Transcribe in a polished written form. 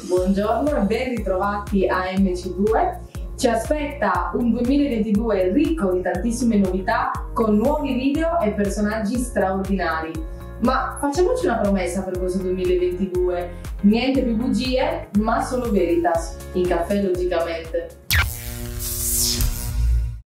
buongiorno e ben ritrovati a MC2. Ci aspetta un 2022 ricco di tantissime novità, con nuovi video e personaggi straordinari. Ma facciamoci una promessa per questo 2022: niente più bugie, ma solo veritas, in caffè logicamente.